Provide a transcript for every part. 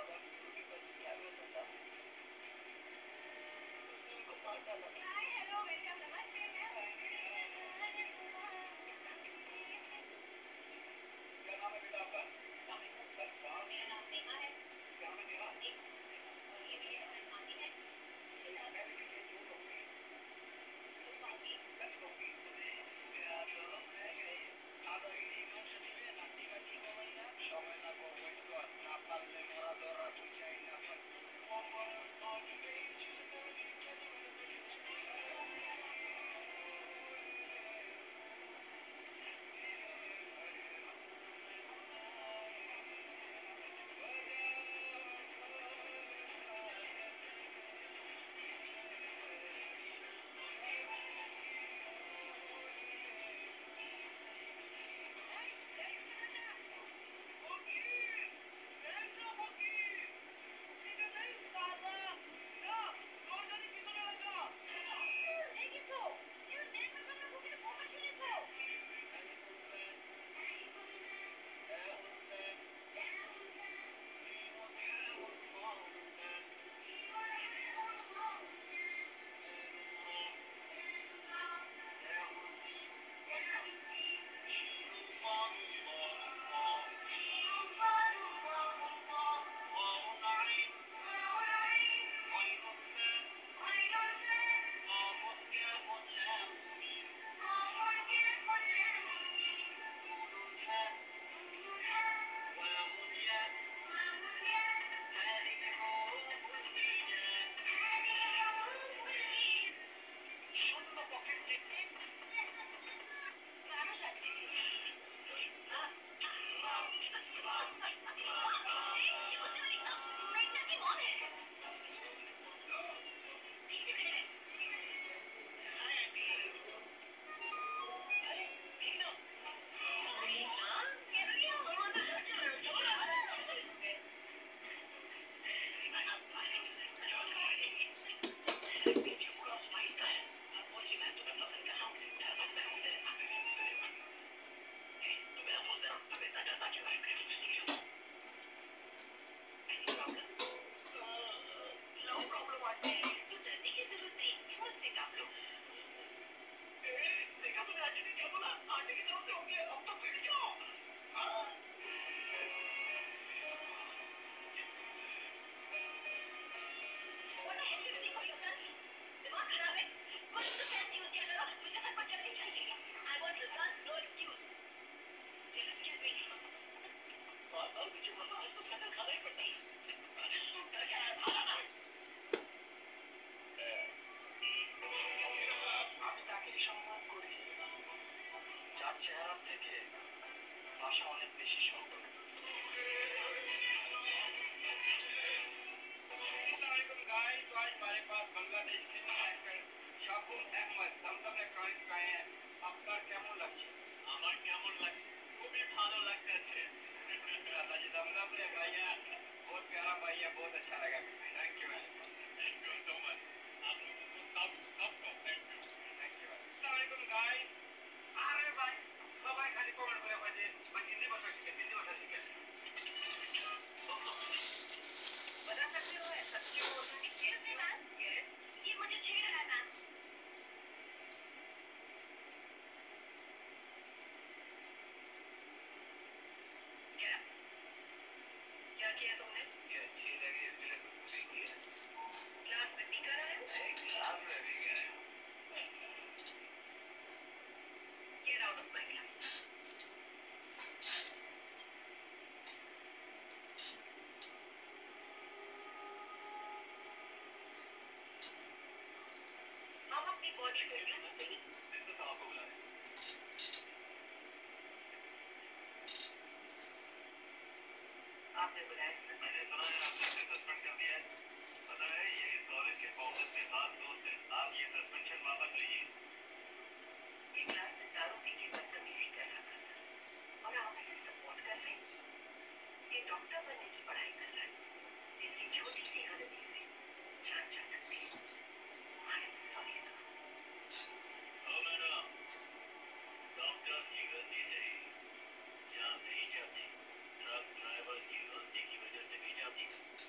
Drivers की गलती की वजह से भी जाती है।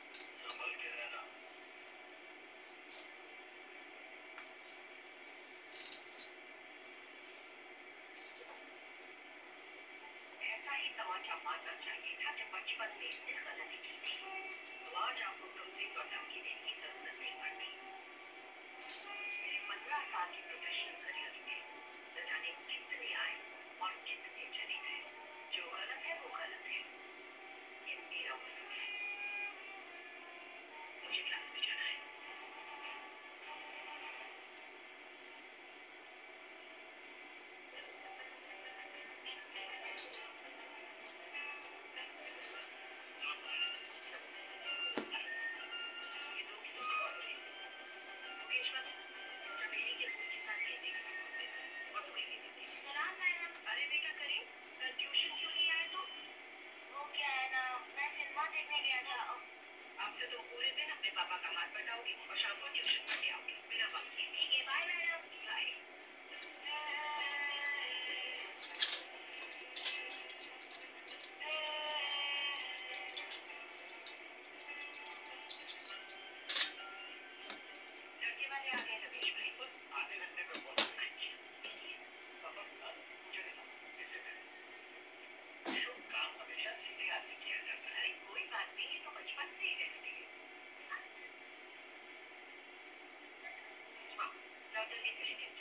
ही तमाचा मारना चाहिए था जब बचपन में इसने गलती की थी। तो आज आपको कंप्लेंट और धमकी देने की जरूरत नहीं पड़ती। मेरे 15 साल की प्रोफेशनल करियर में न जाने कितने आए और कितने चले गए। जो गलत है वो गलत है, ये मेरा उसूल है। मुझे क्लास में जाना है। आपसे तो पूरे दिन अपने पापा का हाथ बटाओगे और शाम को ट्यूशन पढ़ने आओगे बिना वक्त के। ठीक है, बाय मैडम। बाय। लड़के वाले आ गए रमेश भाई, बस आधे घंटे में पहुंच। शुभ काम हमेशा सीधे हाथ से किया जाता है। कोई बात नहीं, ये तो बचपन से ही रहती है। हाँ, जल्दी से लेके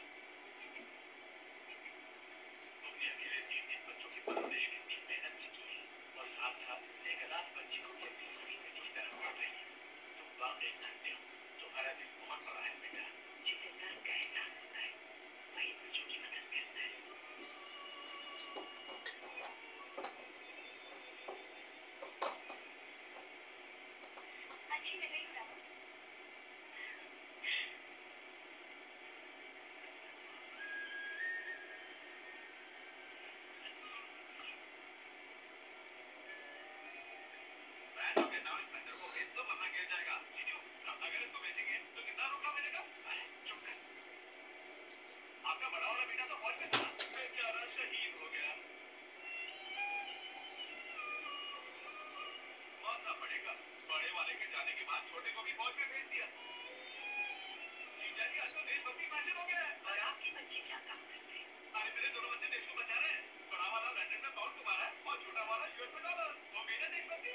दुनिया के लिए 3 बच्चों की परवरिश कितनी मेहनत से की है और साथ साथ एक अनाथ बच्ची को भी अपनी सगी बेटी की तरह पढ़ रही है। तुम वाकई धन्य हो, तुम्हारा दिल बहुत बड़ा है बेटा। जिसे दर्द का एहसास होता है वही दूसरों की मदद करता है। अच्छी लग रही हूँ। आपका बड़ा वाला बेटा तो फौज में था, बेचारा शहीद हो गया। मानना पड़ेगा, बड़े वाले के जाने के बाद छोटे को भी फौज में भेज दिया। जीजा जी, आज तो देशभक्ति फैशन हो गया है। और आपके बच्चे क्या काम करते हैं? अरे मेरे दोनों बच्चे देश को बचा रहे हैं। बड़ा वाला लंदन में पाउंड कमा रहा है और छोटा वाला यूएस में डॉलर। वो मेरा देशभक्ति।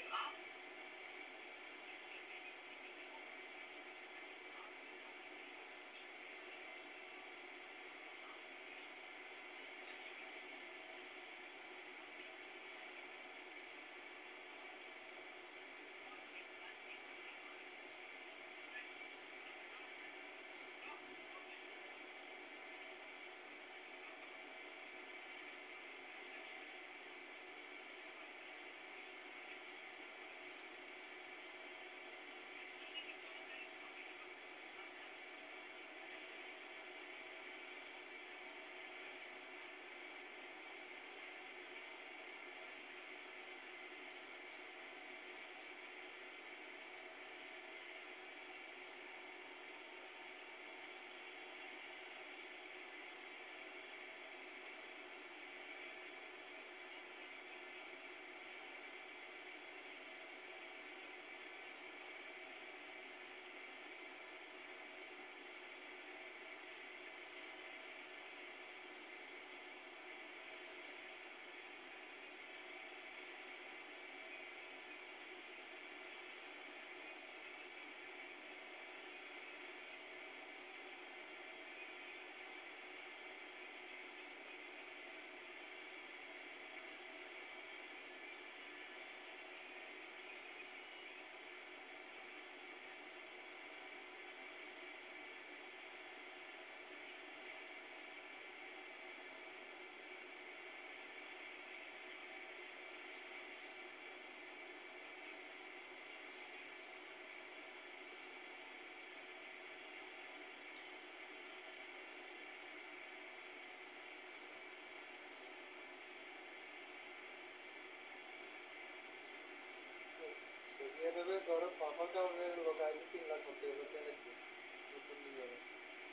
এভাবে ধরো পাপা কাজে লোক আইলে 3 লাখ হতে হলো কেন কি নতুন নিয়ে যাবে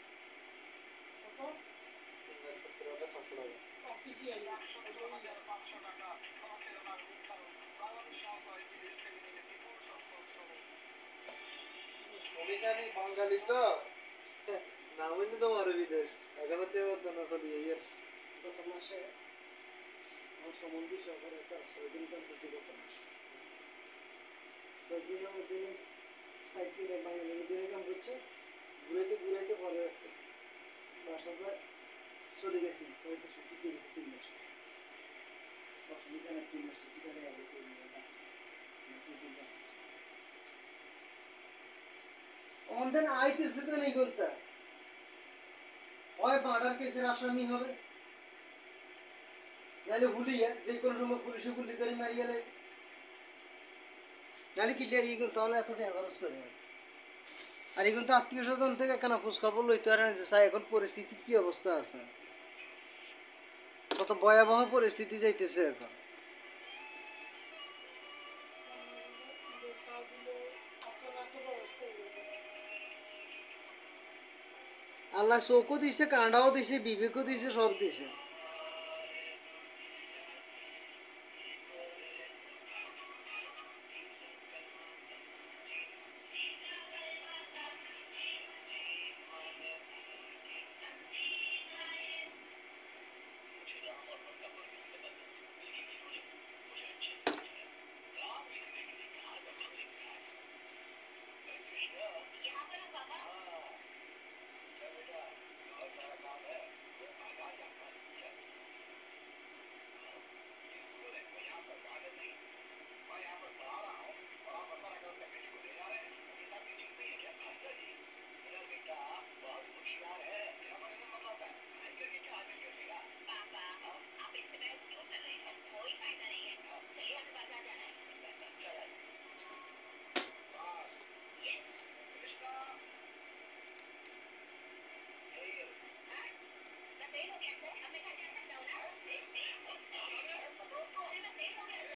কত 3,70,500 টাকা অফিসিয়ালি 500 টাকা আমাকে না উঠাও বাংলাদেশ সরকার বিদেশ থেকে নিয়ে বিপুল সম্পদ সবাইকানি বাঙালি তো না হইলে তো আর বিদেশ আগামতে তো না তো দিয়ে গত মাসে আমার সম্বন্ধে সরকার একটা 6 দিন কাম করতে করতে না 6 দিনের মধ্যে 7 দিনে বাঙালি দিনে কাম করছে ঘুরাইতে পরে বাসাতে চলে গেছি হয়তো ছুটি 3 মাস অসুবিধা না 3 মাস ছুটি করে আগে 3 মাস অনদেন আইতেছে তো নেই বলতে হয় মার্ডার কেসের আসামি হবে নাহলে ভুলিয়ে যে কোনো সময় পুলিশে গুলি করে মারিয়ে নেয় নাহলে ক্লিয়ার ইয়ে করতে হলে এত টাকা খরচ করে আর এখন তো আত্মীয় স্বজন থেকে কেন খোঁজখবর লইতে পারে না যে স্যার এখন পরিস্থিতি কি অবস্থা আছে কত ভয়াবহ পরিস্থিতি যাইতেছে এখন আল্লাহ চোখও দিছে কাঁডাও দিছে বিবেকও দিছে সব দিছে